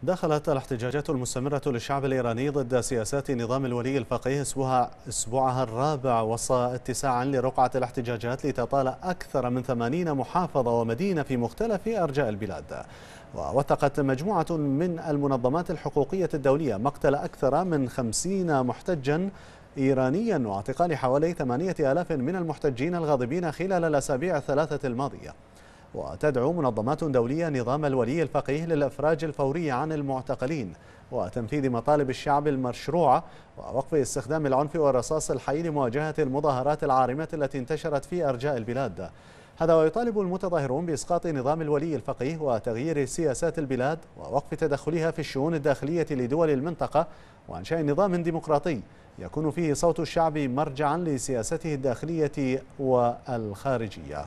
دخلت الاحتجاجات المستمرة للشعب الإيراني ضد سياسات نظام الولي الفقيه أسبوعها الرابع، وسط اتساع لرقعة الاحتجاجات لتطال أكثر من 80 محافظة ومدينة في مختلف أرجاء البلاد. ووثقت مجموعة من المنظمات الحقوقية الدولية مقتل أكثر من 50 محتجا إيرانيا واعتقال حوالي 8000 من المحتجين الغاضبين خلال الأسابيع الثلاثة الماضية. وتدعو منظمات دولية نظام الولي الفقيه للإفراج الفوري عن المعتقلين وتنفيذ مطالب الشعب المشروعة ووقف استخدام العنف والرصاص الحي لمواجهة المظاهرات العارمة التي انتشرت في أرجاء البلاد. هذا ويطالب المتظاهرون بإسقاط نظام الولي الفقيه وتغيير سياسات البلاد ووقف تدخلها في الشؤون الداخلية لدول المنطقة وإنشاء نظام ديمقراطي يكون فيه صوت الشعب مرجعا لسياسته الداخلية والخارجية.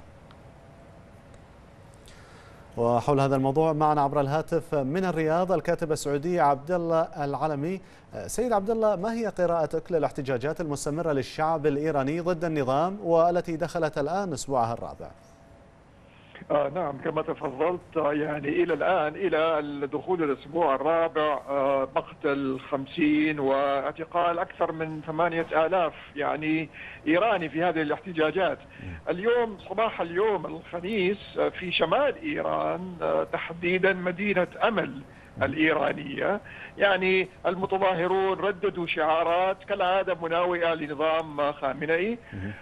وحول هذا الموضوع معنا عبر الهاتف من الرياض الكاتب السعودي عبد الله العلمي. سيد عبد الله، ما هي قراءتك للاحتجاجات المستمرة للشعب الإيراني ضد النظام والتي دخلت الآن أسبوعها الرابع؟ نعم، كما تفضلت، يعني إلى الآن، إلى دخول الأسبوع الرابع، مقتل 50 واعتقال أكثر من 8000 يعني إيراني في هذه الاحتجاجات. اليوم صباح اليوم الخميس في شمال إيران، تحديدا مدينة أمل الإيرانية، يعني المتظاهرون رددوا شعارات كالعادة مناوئة لنظام خامنئي.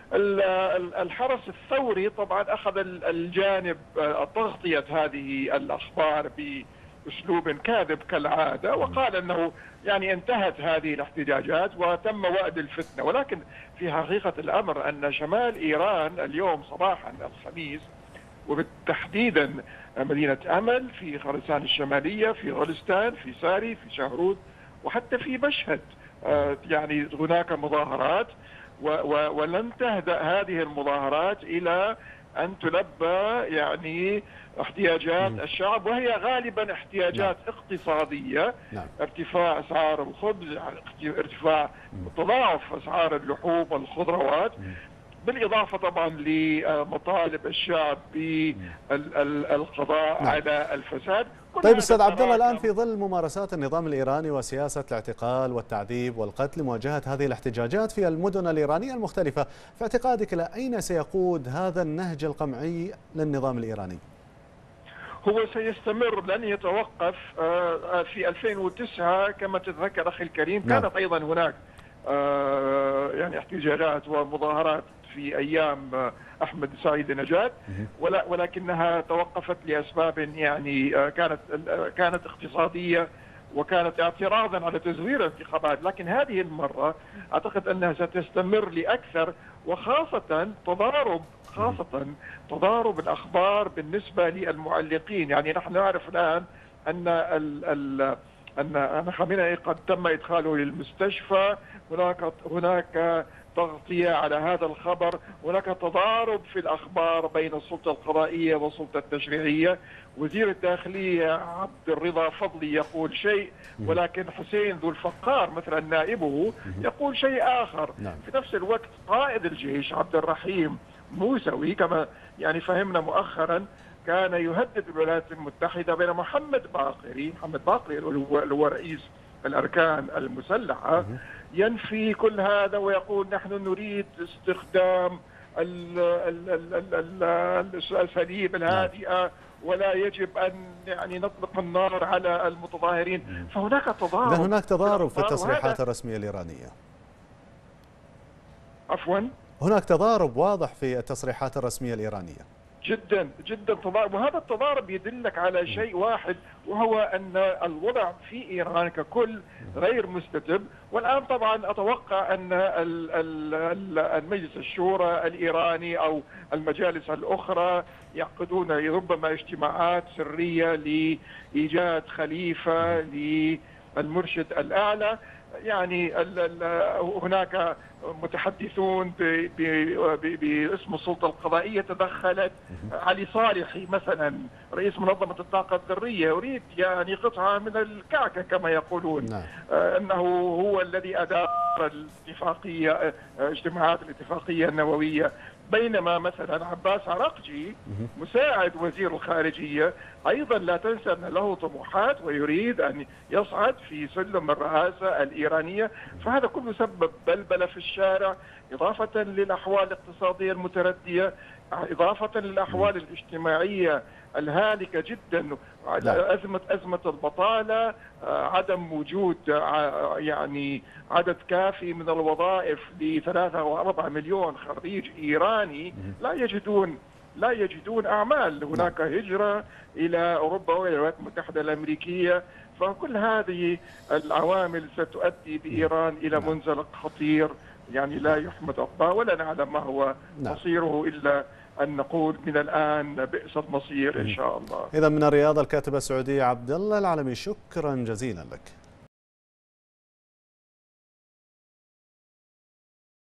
الحرس الثوري طبعا أخذ الجانب تغطية هذه الأخبار بأسلوب كاذب كالعادة، وقال أنه يعني انتهت هذه الاحتجاجات وتم وأد الفتنة، ولكن في حقيقة الأمر أن شمال إيران اليوم صباحا الخميس، وبالتحديدا مدينة أمل في خراسان الشمالية، في غولستان، في ساري، في شهرود، وحتى في مشهد، يعني هناك مظاهرات، ولن تهدأ هذه المظاهرات إلى أن تلبى يعني احتياجات الشعب، وهي غالبا احتياجات اقتصادية. ارتفاع أسعار الخبز، ارتفاع تضاعف أسعار اللحوم والخضروات، بالإضافة طبعا لمطالب الشعب بالقضاء على الفساد. طيب أستاذ عبد الله، الآن في ظل ممارسات النظام الإيراني وسياسة الاعتقال والتعذيب والقتل لمواجهة هذه الاحتجاجات في المدن الإيرانية المختلفة، في اعتقادك إلى أين سيقود هذا النهج القمعي للنظام الإيراني؟ هو سيستمر، لن يتوقف. في 2009 كما تتذكر أخي الكريم كانت أيضا هناك يعني احتجاجات ومظاهرات في أيام أحمد سعيد نجاد، ولكنها توقفت لأسباب يعني كانت اقتصادية، وكانت اعتراضا على تزوير الانتخابات. لكن هذه المرة أعتقد أنها ستستمر لأكثر، وخاصة تضارب الأخبار بالنسبة للمعلقين. يعني نحن نعرف الآن أن خامنئي قد تم إدخاله للمستشفى، هناك تغطية على هذا الخبر، هناك تضارب في الأخبار بين السلطة القضائية والسلطة التشريعية. وزير الداخلية عبد الرضا فضلي يقول شيء، ولكن حسين ذو الفقار مثلا نائبه يقول شيء آخر. في نفس الوقت قائد الجيش عبد الرحيم موسوي كما يعني فهمنا مؤخرا كان يهدد الولايات المتحدة، بين محمد باقري اللي هو رئيس الأركان المسلحة ينفي كل هذا ويقول نحن نريد استخدام الأساليب الهادئة ولا يجب أن يعني نطلق النار على المتظاهرين. فهناك تضارب. هناك تضارب في التصريحات الرسمية الإيرانية. عفوا، هناك تضارب واضح في التصريحات الرسمية الإيرانية. جدا تضارب، وهذا التضارب يدلك على شيء واحد، وهو أن الوضع في إيران ككل غير مستتب. والآن طبعا أتوقع أن المجلس الشورى الإيراني أو المجالس الأخرى يعقدون ربما اجتماعات سرية لإيجاد خليفة للمرشد الأعلى. يعني هناك متحدثون باسم السلطة القضائية تدخلت. علي صالحي مثلا رئيس منظمة الطاقة الذرية يريد يعني قطعة من الكعكة كما يقولون. أنه هو الذي أدار الاتفاقية، اجتماعات الاتفاقية النووية بينما مثلا عباس عراقجي مساعد وزير الخارجية أيضا لا تنسى أن له طموحات ويريد أن يصعد في سلم الرئاسة الإيرانية. فهذا كله سبب بلبلة في الشارع، إضافة للأحوال الاقتصادية المتردية، إضافة للأحوال الاجتماعية الهالكة جدا، أزمة البطالة، عدم وجود يعني عدد كافي من الوظائف ل3 و4 مليون خريج إيراني لا يجدون أعمال. هناك هجرة إلى أوروبا والولايات المتحدة الأمريكية. فكل هذه العوامل ستؤدي بإيران إلى منزلق خطير يعني لا يحمد عقباه، ولا نعلم ما هو مصيره إلا أن نقول من الآن بئس المصير إن شاء الله. إذا من الرياض الكاتب السعودي عبد الله العلمي، شكرا جزيلا لك.